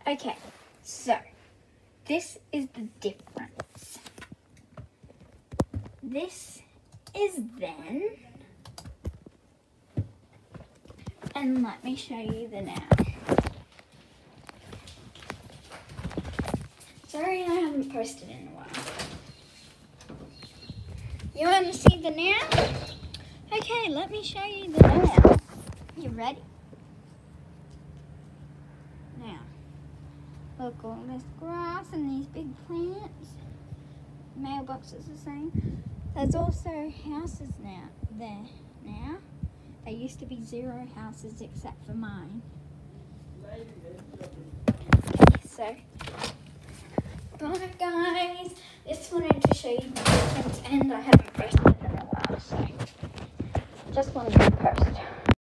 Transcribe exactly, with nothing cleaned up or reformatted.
Okay, so this is the difference. This is then, and let me show you the now. Sorry I haven't posted in a while. You want to see the now? Okay, let me show you the now. You ready? Now, look, all this grass and these big plants. Mailbox is the same. There's also houses now there now. There used to be zero houses except for mine. Okay, so bye guys. Just wanted to show you the difference, and I haven't posted in a while, so just wanted to post.